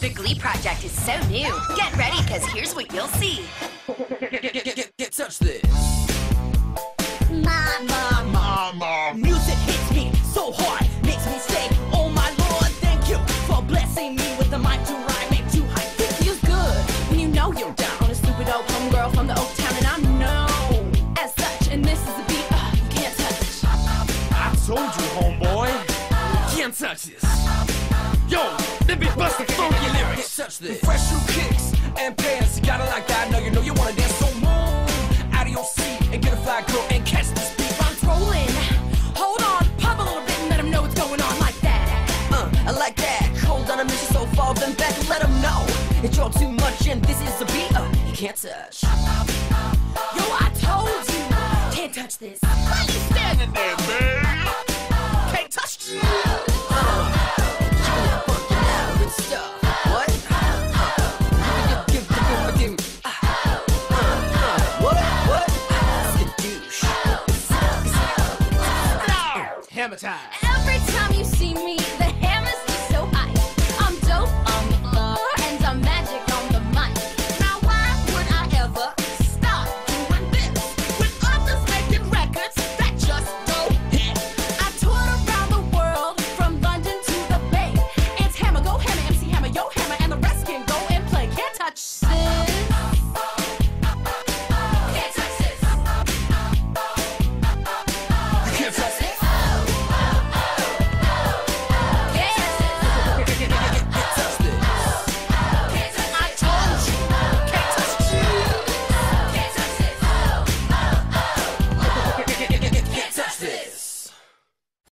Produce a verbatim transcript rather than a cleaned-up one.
The Glee project is so new. Get ready, because here's what you'll see. Get, get, get, get, get, touch this. Mama. Mama. Music hits me so hard, makes me say, oh my Lord, thank you for blessing me with the mic to rhyme, make you hype. It feels good when you know you're down. A stupid old homegirl from the Oak Town, and I'm known as such. And this is a beat uh, you can't touch. I told you, homeboy. Can't touch this. Yo, that beat bustin' funky lyrics. Touch this. Fresh new kicks and pants. You gotta like that. Now you know you wanna dance. So move out of your seat and get a fly girl and catch this beat. I'm trolling. Hold on, pop a little bit and let them know what's going on like that. Uh, I like that. Cold on a mission, so fall them back and let them know it's all too much and this is a beat uh, you can't touch. Yo, I told you, can't touch this. Why you standing there, man? Can't touch this. Hammer time.